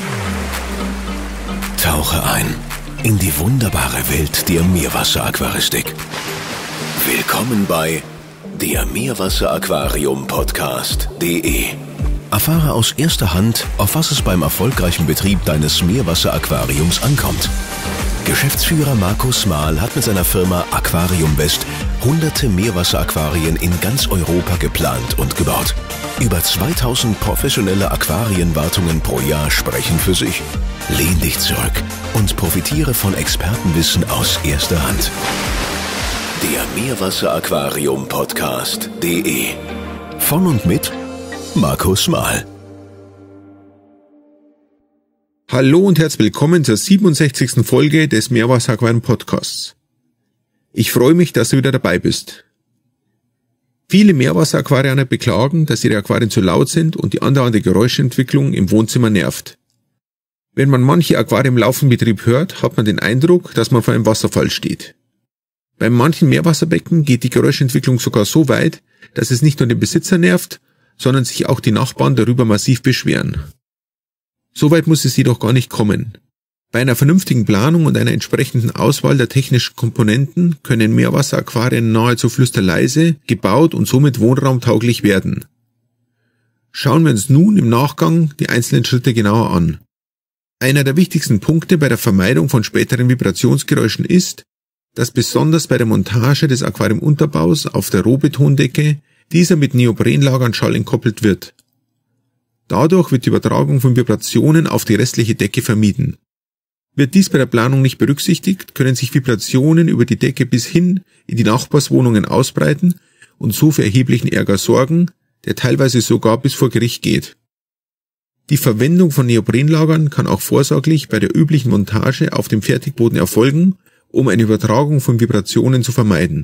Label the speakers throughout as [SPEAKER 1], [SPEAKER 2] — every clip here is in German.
[SPEAKER 1] Tauche ein in die wunderbare Welt der Meerwasseraquaristik. Willkommen bei der Meerwasseraquarium-Podcast.de. Erfahre aus erster Hand, auf was es beim erfolgreichen Betrieb deines Meerwasseraquariums ankommt. Geschäftsführer Markus Mahl hat mit seiner Firma Aquarium West hunderte Meerwasseraquarien in ganz Europa geplant und gebaut. Über 2000 professionelle Aquarienwartungen pro Jahr sprechen für sich. Lehn dich zurück und profitiere von Expertenwissen aus erster Hand. Der Meerwasseraquarium-Podcast.de. Von und mit Markus Mahl.
[SPEAKER 2] Hallo und herzlich willkommen zur 67. Folge des Meerwasseraquarium-Podcasts. Ich freue mich, dass du wieder dabei bist. Viele Meerwasseraquarianer beklagen, dass ihre Aquarien zu laut sind und die andauernde Geräuschentwicklung im Wohnzimmer nervt. Wenn man manche Aquarien im laufenden Betrieb hört, hat man den Eindruck, dass man vor einem Wasserfall steht. Bei manchen Meerwasserbecken geht die Geräuschentwicklung sogar so weit, dass es nicht nur den Besitzer nervt, sondern sich auch die Nachbarn darüber massiv beschweren. Soweit muss es jedoch gar nicht kommen. Bei einer vernünftigen Planung und einer entsprechenden Auswahl der technischen Komponenten können Meerwasseraquarien nahezu flüsterleise gebaut und somit wohnraumtauglich werden. Schauen wir uns nun im Nachgang die einzelnen Schritte genauer an. Einer der wichtigsten Punkte bei der Vermeidung von späteren Vibrationsgeräuschen ist, dass besonders bei der Montage des Aquariumunterbaus auf der Rohbetondecke dieser mit Neoprenlagern Schall entkoppelt wird. Dadurch wird die Übertragung von Vibrationen auf die restliche Decke vermieden. Wird dies bei der Planung nicht berücksichtigt, können sich Vibrationen über die Decke bis hin in die Nachbarswohnungen ausbreiten und so für erheblichen Ärger sorgen, der teilweise sogar bis vor Gericht geht. Die Verwendung von Neoprenlagern kann auch vorsorglich bei der üblichen Montage auf dem Fertigboden erfolgen, um eine Übertragung von Vibrationen zu vermeiden.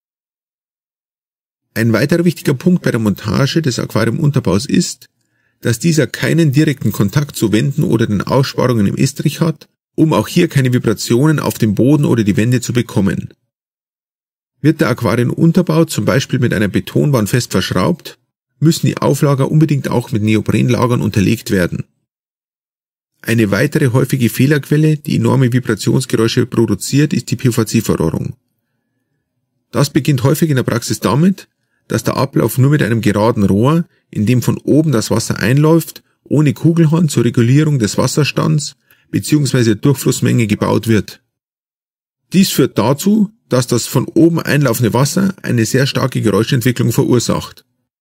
[SPEAKER 2] Ein weiterer wichtiger Punkt bei der Montage des Aquariumunterbaus ist, dass dieser keinen direkten Kontakt zu Wänden oder den Aussparungen im Estrich hat, um auch hier keine Vibrationen auf dem Boden oder die Wände zu bekommen. Wird der Aquarienunterbau zum Beispiel mit einer Betonwand fest verschraubt, müssen die Auflager unbedingt auch mit Neoprenlagern unterlegt werden. Eine weitere häufige Fehlerquelle, die enorme Vibrationsgeräusche produziert, ist die PVC-Verrohrung. Das beginnt häufig in der Praxis damit, dass der Ablauf nur mit einem geraden Rohr, in dem von oben das Wasser einläuft, ohne Kugelhahn zur Regulierung des Wasserstands bzw. Durchflussmenge gebaut wird. Dies führt dazu, dass das von oben einlaufende Wasser eine sehr starke Geräuschentwicklung verursacht.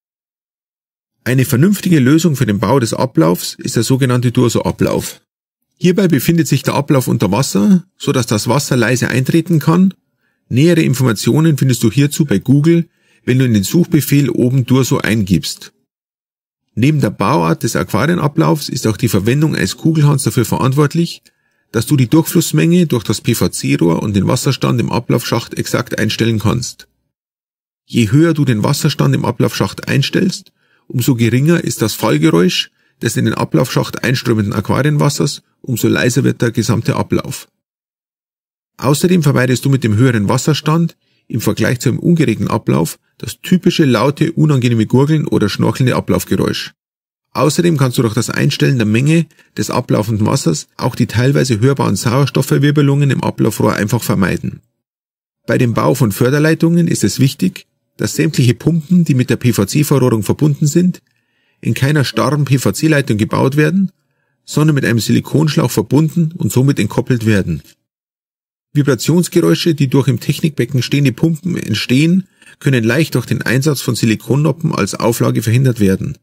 [SPEAKER 2] Eine vernünftige Lösung für den Bau des Ablaufs ist der sogenannte Durso-Ablauf. Hierbei befindet sich der Ablauf unter Wasser, so dass das Wasser leise eintreten kann. Nähere Informationen findest du hierzu bei Google, wenn du in den Suchbefehl oben Durso eingibst. Neben der Bauart des Aquarienablaufs ist auch die Verwendung eines Kugelhahns dafür verantwortlich, dass du die Durchflussmenge durch das PVC-Rohr und den Wasserstand im Ablaufschacht exakt einstellen kannst. Je höher du den Wasserstand im Ablaufschacht einstellst, umso geringer ist das Fallgeräusch des in den Ablaufschacht einströmenden Aquarienwassers, umso leiser wird der gesamte Ablauf. Außerdem vermeidest du mit dem höheren Wasserstand im Vergleich zu einem ungeregelten Ablauf das typische laute, unangenehme Gurgeln oder schnorchelnde Ablaufgeräusch. Außerdem kannst du durch das Einstellen der Menge des ablaufenden Wassers auch die teilweise hörbaren Sauerstoffverwirbelungen im Ablaufrohr einfach vermeiden. Bei dem Bau von Förderleitungen ist es wichtig, dass sämtliche Pumpen, die mit der PVC-Verrohrung verbunden sind, in keiner starren PVC-Leitung gebaut werden, sondern mit einem Silikonschlauch verbunden und somit entkoppelt werden. Vibrationsgeräusche, die durch im Technikbecken stehende Pumpen entstehen, können leicht durch den Einsatz von Silikonnoppen als Auflage verhindert werden.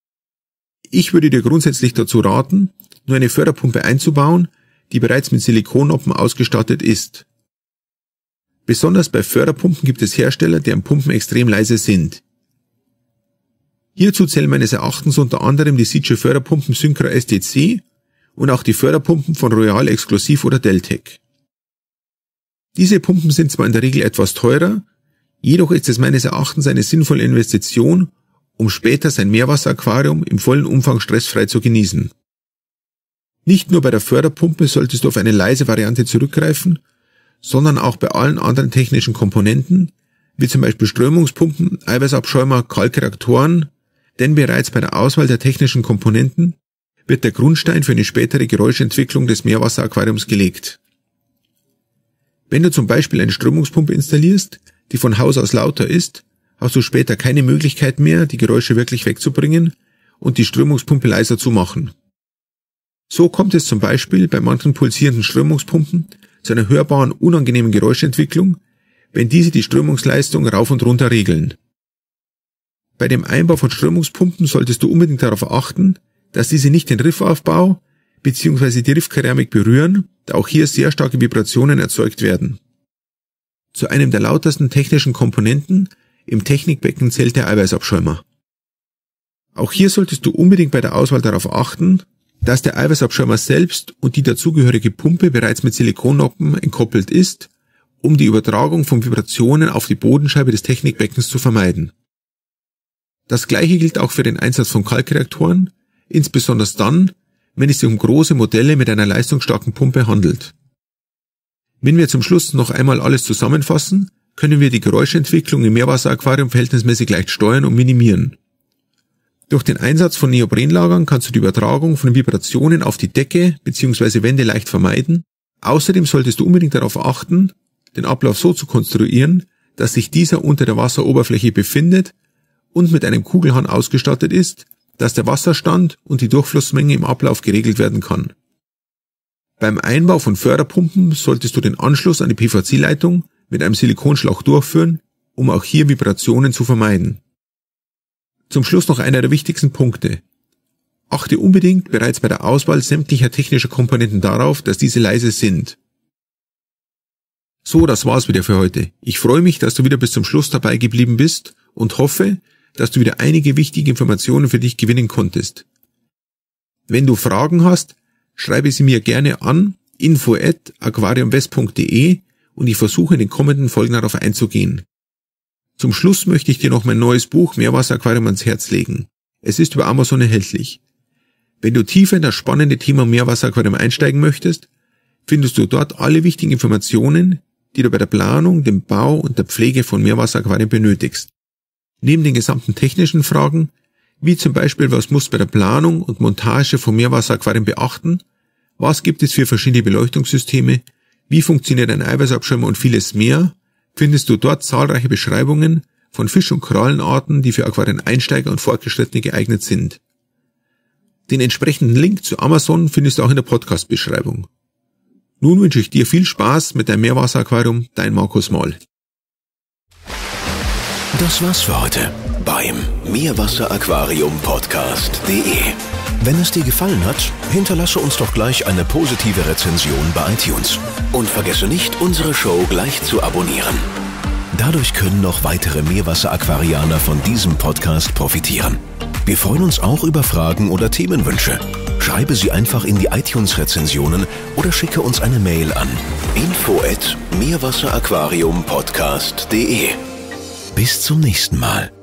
[SPEAKER 2] Ich würde dir grundsätzlich dazu raten, nur eine Förderpumpe einzubauen, die bereits mit Silikonnoppen ausgestattet ist. Besonders bei Förderpumpen gibt es Hersteller, deren Pumpen extrem leise sind. Hierzu zählen meines Erachtens unter anderem die Sicce Förderpumpen Syncra STC und auch die Förderpumpen von Royal Exclusive oder Deltec. Diese Pumpen sind zwar in der Regel etwas teurer, jedoch ist es meines Erachtens eine sinnvolle Investition, um später sein Meerwasseraquarium im vollen Umfang stressfrei zu genießen. Nicht nur bei der Förderpumpe solltest du auf eine leise Variante zurückgreifen, sondern auch bei allen anderen technischen Komponenten, wie zum Beispiel Strömungspumpen, Eiweißabschäumer, Kalkreaktoren, denn bereits bei der Auswahl der technischen Komponenten wird der Grundstein für eine spätere Geräuschentwicklung des Meerwasseraquariums gelegt. Wenn du zum Beispiel eine Strömungspumpe installierst, die von Haus aus lauter ist, hast du später keine Möglichkeit mehr, die Geräusche wirklich wegzubringen und die Strömungspumpe leiser zu machen. So kommt es zum Beispiel bei manchen pulsierenden Strömungspumpen zu einer hörbaren, unangenehmen Geräuschentwicklung, wenn diese die Strömungsleistung rauf und runter regeln. Bei dem Einbau von Strömungspumpen solltest du unbedingt darauf achten, dass diese nicht den Riffaufbau bzw. die Riffkeramik berühren, da auch hier sehr starke Vibrationen erzeugt werden. Zu einem der lautersten technischen Komponenten im Technikbecken zählt der Eiweißabschäumer. Auch hier solltest du unbedingt bei der Auswahl darauf achten, dass der Eiweißabschäumer selbst und die dazugehörige Pumpe bereits mit Silikonnoppen entkoppelt ist, um die Übertragung von Vibrationen auf die Bodenscheibe des Technikbeckens zu vermeiden. Das gleiche gilt auch für den Einsatz von Kalkreaktoren, insbesondere dann, wenn es sich um große Modelle mit einer leistungsstarken Pumpe handelt. Wenn wir zum Schluss noch einmal alles zusammenfassen, können wir die Geräuschentwicklung im Meerwasseraquarium verhältnismäßig leicht steuern und minimieren. Durch den Einsatz von Neoprenlagern kannst du die Übertragung von Vibrationen auf die Decke bzw. Wände leicht vermeiden. Außerdem solltest du unbedingt darauf achten, den Ablauf so zu konstruieren, dass sich dieser unter der Wasseroberfläche befindet und mit einem Kugelhahn ausgestattet ist, dass der Wasserstand und die Durchflussmenge im Ablauf geregelt werden kann. Beim Einbau von Förderpumpen solltest du den Anschluss an die PVC-Leitung mit einem Silikonschlauch durchführen, um auch hier Vibrationen zu vermeiden. Zum Schluss noch einer der wichtigsten Punkte. Achte unbedingt bereits bei der Auswahl sämtlicher technischer Komponenten darauf, dass diese leise sind. So, das war's wieder für heute. Ich freue mich, dass du wieder bis zum Schluss dabei geblieben bist und hoffe, dass du wieder einige wichtige Informationen für dich gewinnen konntest. Wenn du Fragen hast, schreibe sie mir gerne an info@aquariumwest.de und ich versuche in den kommenden Folgen darauf einzugehen. Zum Schluss möchte ich dir noch mein neues Buch Meerwasseraquarium ans Herz legen. Es ist über Amazon erhältlich. Wenn du tiefer in das spannende Thema Meerwasseraquarium einsteigen möchtest, findest du dort alle wichtigen Informationen, die du bei der Planung, dem Bau und der Pflege von Meerwasseraquarien benötigst. Neben den gesamten technischen Fragen, wie zum Beispiel, was musst du bei der Planung und Montage von Meerwasseraquarien beachten, was gibt es für verschiedene Beleuchtungssysteme, wie funktioniert ein Eiweißabschäumer und vieles mehr, findest du dort zahlreiche Beschreibungen von Fisch- und Korallenarten, die für Aquarieneinsteiger und Fortgeschrittene geeignet sind. Den entsprechenden Link zu Amazon findest du auch in der Podcast-Beschreibung. Nun wünsche ich dir viel Spaß mit deinem Meerwasseraquarium, dein Markus Mahl.
[SPEAKER 1] Das war's für heute beim Meerwasseraquarium-Podcast.de. Wenn es dir gefallen hat, hinterlasse uns doch gleich eine positive Rezension bei iTunes. Und vergesse nicht, unsere Show gleich zu abonnieren. Dadurch können noch weitere Meerwasseraquarianer von diesem Podcast profitieren. Wir freuen uns auch über Fragen oder Themenwünsche. Schreibe sie einfach in die iTunes-Rezensionen oder schicke uns eine Mail an info@meerwasseraquariumpodcast.de. Bis zum nächsten Mal.